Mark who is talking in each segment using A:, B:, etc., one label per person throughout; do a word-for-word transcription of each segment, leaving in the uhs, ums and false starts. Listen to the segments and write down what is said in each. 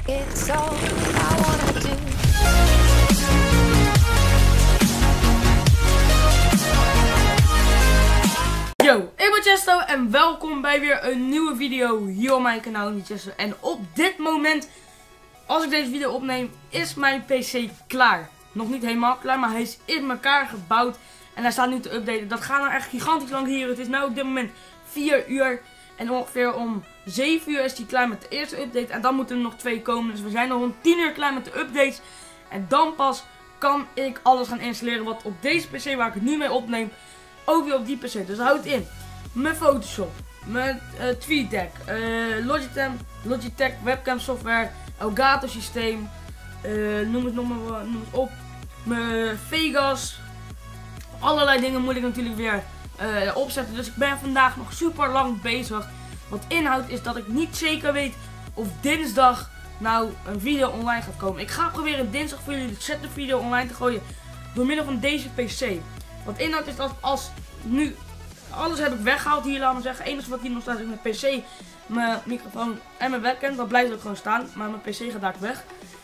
A: It's all I wanna do.
B: Yo, ik ben Chesto en welkom bij weer een nieuwe video hier op mijn kanaal Chesto. En op dit moment, als ik deze video opneem, is mijn P C klaar. Nog niet helemaal klaar, maar hij is in elkaar gebouwd. En hij staat nu te updaten. Dat gaat nou echt gigantisch lang hier. Het is nu op dit moment vier uur. En ongeveer om zeven uur is hij klaar met de eerste update. En dan moeten er nog twee komen. Dus we zijn nog om tien uur klaar met de updates. En dan pas kan ik alles gaan installeren wat op deze P C waar ik het nu mee opneem, ook weer op die P C. Dus houdt in mijn Photoshop, mijn uh, TweetDeck, uh, Logitech, Logitech webcam software, Elgato systeem, uh, noem het nog maar noem het op, mijn Vegas. Allerlei dingen moet ik natuurlijk weer uh, opzetten. Dus ik ben vandaag nog super lang bezig. Wat inhoudt is dat ik niet zeker weet of dinsdag nou een video online gaat komen. Ik ga proberen dinsdag voor jullie de setup video online te gooien door middel van deze P C. Wat inhoudt is dat als nu alles heb ik weggehaald hier, laten we zeggen. Het enige wat hier nog staat is mijn P C, mijn microfoon en mijn webcam. Dat blijft ook gewoon staan, maar mijn P C gaat daar weg.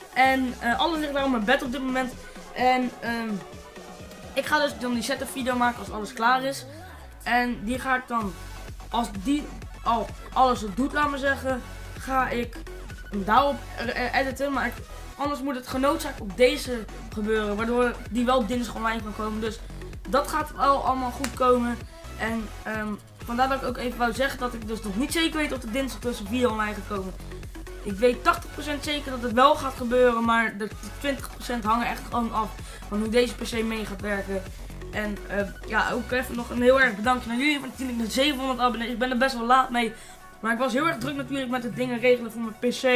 B: En uh, alles ligt daar op mijn bed op dit moment. En um, ik ga dus dan die setup video maken als alles klaar is. En die ga ik dan, als die al alles het doet, laten we zeggen, ga ik hem daarop editen. Maar ik, anders moet het genoodzaakt op deze gebeuren, waardoor die wel dinsdag online kan komen. Dus dat gaat wel allemaal goed komen. En um, vandaar dat ik ook even wou zeggen dat ik dus nog niet zeker weet of de dinsdag dus een video online gaat komen. Ik weet tachtig procent zeker dat het wel gaat gebeuren, maar de twintig procent hangen echt gewoon af van hoe deze P C mee gaat werken. En uh, ja, ook even nog een heel erg bedankt naar jullie, want natuurlijk met zevenhonderd abonnees. Ik ben er best wel laat mee, maar ik was heel erg druk natuurlijk met het dingen regelen voor mijn P C,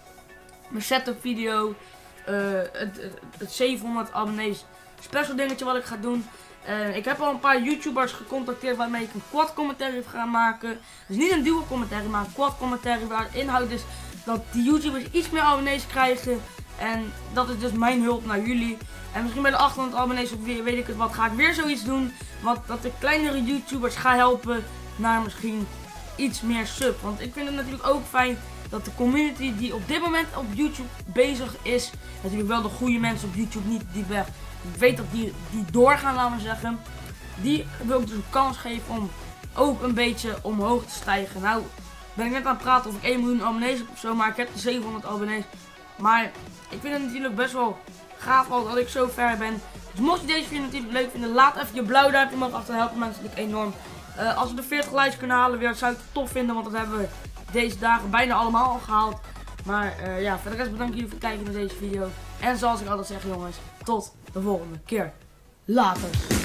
B: mijn setup video, uh, het, het, het zevenhonderd abonnees special dingetje wat ik ga doen. Uh, ik heb al een paar YouTubers gecontacteerd waarmee ik een quad commentary ga maken. Dus niet een dual commentary, maar een quad commentary waar het inhoud is dat die YouTubers iets meer abonnees krijgen. En dat is dus mijn hulp naar jullie. En misschien bij de achthonderd abonnees of weer, weet ik het wat, ga ik weer zoiets doen. Wat dat de kleinere YouTubers ga helpen naar misschien iets meer sub. Want ik vind het natuurlijk ook fijn dat de community die op dit moment op YouTube bezig is, natuurlijk wel de goede mensen op YouTube, niet die weg. Ik weet dat die, die doorgaan, laten we zeggen. Die wil ik dus een kans geven om ook een beetje omhoog te stijgen. Nou ben ik net aan het praten of ik één miljoen abonnees heb of zo, maar ik heb de zevenhonderd abonnees. Maar ik vind het natuurlijk best wel gaaf al dat ik zo ver ben. Dus mocht je deze video natuurlijk leuk vinden, laat even je blauw duimpje omhoog achter. Dat helpt me natuurlijk enorm. Uh, als we de veertig likes kunnen halen weer, zou ik het tof vinden, want dat hebben we deze dagen bijna allemaal al gehaald. Maar uh, ja, voor de rest bedankt jullie voor het kijken naar deze video. En zoals ik altijd zeg jongens, tot de volgende keer. Later.